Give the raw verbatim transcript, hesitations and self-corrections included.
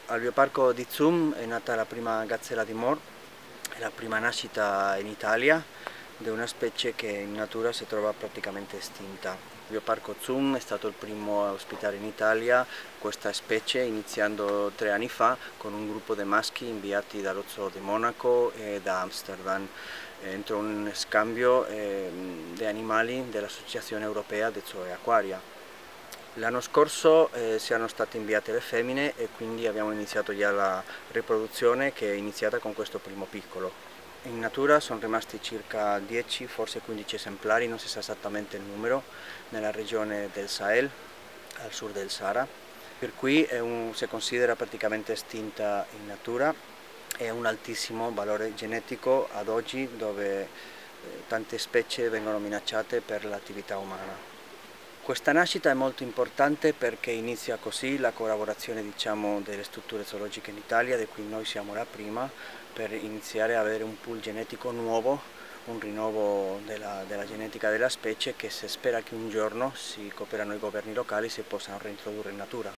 Al bioparco di Zum è nata la prima gazzella di Mor, è la prima nascita in Italia di una specie che in natura si trova praticamente estinta. Il bioparco Zum è stato il primo a ospitare in Italia questa specie, iniziando tre anni fa con un gruppo di maschi inviati dallo Zoo di Monaco e da Amsterdam, entro un scambio eh, di animali dell'Associazione Europea di Zoo e Acquaria. L'anno scorso eh, siano state inviate le femmine e quindi abbiamo iniziato già la riproduzione, che è iniziata con questo primo piccolo. In natura sono rimasti circa dieci, forse quindici esemplari, non si sa esattamente il numero, nella regione del Sahel, al sud del Sahara, per cui è un, si considera praticamente estinta in natura. È un altissimo valore genetico ad oggi, dove eh, tante specie vengono minacciate per l'attività umana. Questa nascita è molto importante perché inizia così la collaborazione, diciamo, delle strutture zoologiche in Italia, di cui noi siamo la prima, per iniziare a avere un pool genetico nuovo, un rinnovo della, della genetica della specie, che si spera che un giorno, si cooperano i governi locali, si possano reintrodurre in natura.